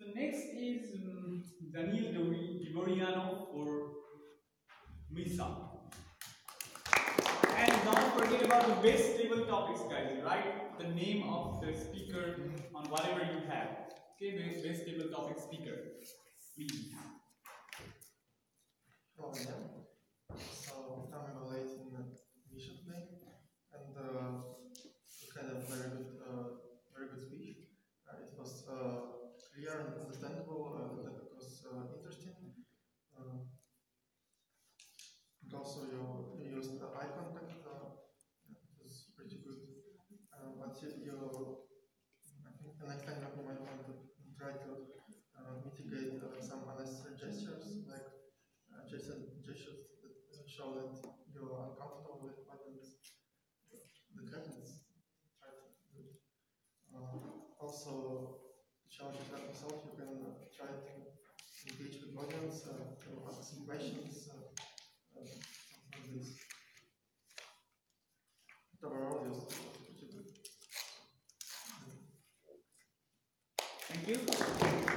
So next is Daniel Gregoriano for Misa. And don't forget about the base table topics, guys. Write the name of the speaker on whatever you have. Okay, base table topic speaker, please. Hello again. So I'm evaluating Misha's name, and you had a very good speech. It was clear and understandable. The topic was interesting. And also you used eye contact. It was pretty good. But I think the next time you might want to try to mitigate some unnecessary gestures, like gestures that show that you're uncomfortable with what the curtains try to do. Also, to challenge yourself, you can try to engage with audience, to ask some questions, something like this. But overall, it was pretty good. Thank you.